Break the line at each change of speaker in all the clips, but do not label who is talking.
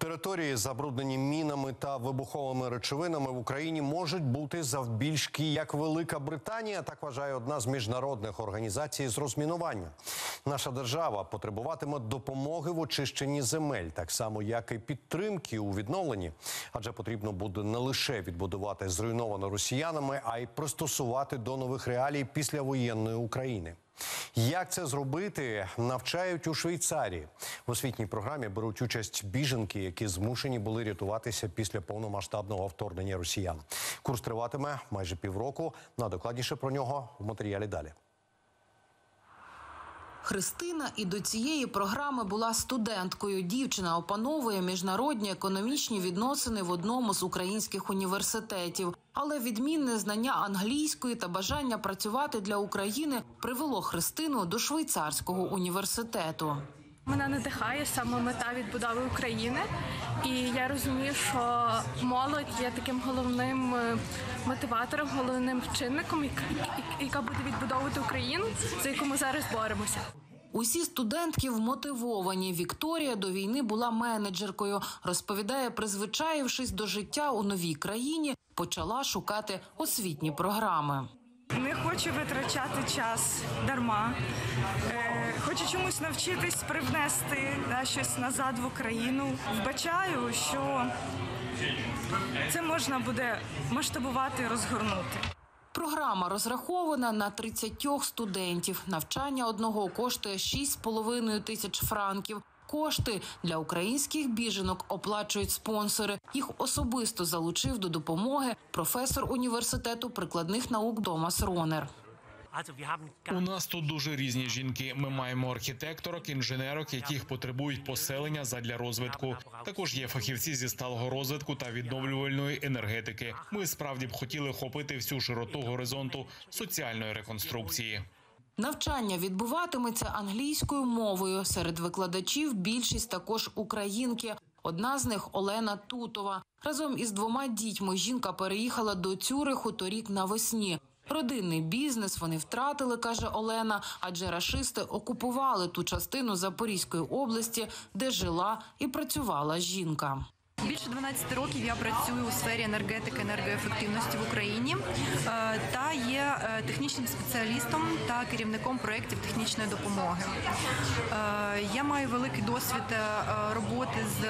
Території, забруднені мінами та вибуховими речовинами, в Україні можуть бути завбільшки, як Велика Британія, так вважає одна з міжнародних організацій з розмінування. Наша держава потребуватиме допомоги в очищенні земель, так само, як і підтримки у відновленні. Адже потрібно буде не лише відбудувати зруйноване росіянами, а й пристосувати до нових реалій післявоєнної України. Як це зробити, навчають у Швейцарії. В освітній програмі беруть участь біженки, які змушені були рятуватися після повномасштабного вторгнення росіян. Курс триватиме майже півроку. Докладніше про нього в матеріалі далі.
Христина і до цієї програми була студенткою. Дівчина опановує міжнародні економічні відносини в одному з українських університетів. Але відмінне знання англійської та бажання працювати для України привело Христину до швейцарського університету.
Мене надихає саме мета відбудови України. І я розумію, що молодь є таким головним мотиватором, головним чинником, яка буде відбудовувати Україну, за яку ми зараз боремося.
Усі студентки вмотивовані. Вікторія до війни була менеджеркою. Розповідає, призвичаївшись до життя у новій країні, почала шукати освітні програми.
Не хочу витрачати час дарма. Хочу чомусь навчитись привнести щось назад в Україну. Вбачаю, що це можна буде масштабувати і розгорнути.
Програма розрахована на 30 студентів. Навчання одного коштує 6,5 тисяч франків. Кошти для українських біженок оплачують спонсори. Їх особисто залучив до допомоги професор університету прикладних наук Томас Ронер.
У нас тут дуже різні жінки. Ми маємо архітекторок, інженерок, яких потребують поселення задля розвитку. Також є фахівці зі сталого розвитку та відновлювальної енергетики. Ми справді б хотіли охопити всю широту горизонту соціальної реконструкції.
Навчання відбуватиметься англійською мовою. Серед викладачів більшість також українки. Одна з них – Олена Тутова. Разом із 2 дітьми жінка переїхала до Цюриху торік навесні. Родинний бізнес вони втратили, каже Олена, адже рашисти окупували ту частину Запорізької області, де жила і працювала жінка.
Більше 12 років я працюю у сфері енергетики, енергоефективності в Україні та є технічним спеціалістом та керівником проєктів технічної допомоги. Я маю великий досвід роботи з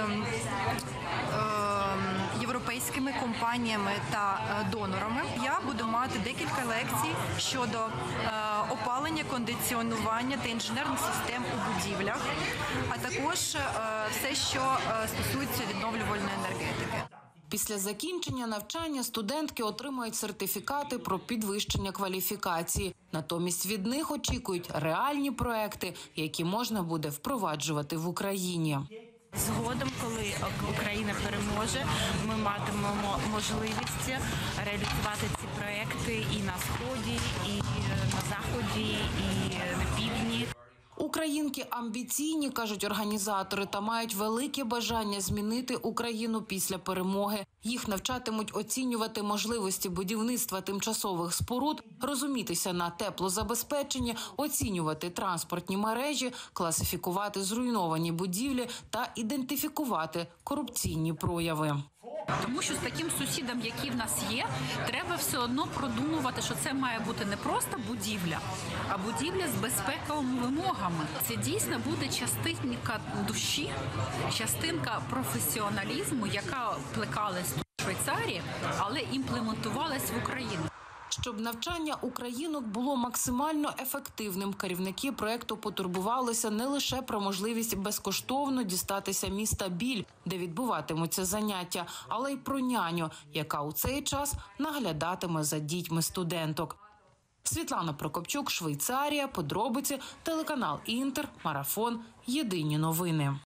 європейськими компаніями та донорами. Я буду мати декілька лекцій щодо опалення, кондиціонування та інженерних систем у будівлях, а також все, що стосується відновлювальної енергетики.
Після закінчення навчання студентки отримають сертифікати про підвищення кваліфікації. Натомість від них очікують реальні проекти, які можна буде впроваджувати в Україні.
Згодом, коли Україна переможе, ми матимемо можливість реалізувати ці проекти і на Сході, і на Заході, і на Півдні.
Українки амбіційні, кажуть організатори, та мають велике бажання змінити Україну після перемоги. Їх навчатимуть оцінювати можливості будівництва тимчасових споруд, розумітися на теплозабезпеченні, оцінювати транспортні мережі, класифікувати зруйновані будівлі та ідентифікувати корупційні прояви.
Тому що з таким сусідом, який в нас є, треба все одно продумувати, що це має бути не просто будівля, а будівля з безпековими вимогами. Це дійсно буде частинка душі, частинка професіоналізму, яка плекалась тут в Швейцарії, але імплементувалась в Україну.
Щоб навчання українок було максимально ефективним, керівники проєкту потурбувалися не лише про можливість безкоштовно дістатися міста Біль, де відбуватимуться заняття, але й про няню, яка у цей час наглядатиме за дітьми студенток. Світлана Прокопчук, Швейцарія, подробиці, телеканал Інтер, Марафон, Єдині новини.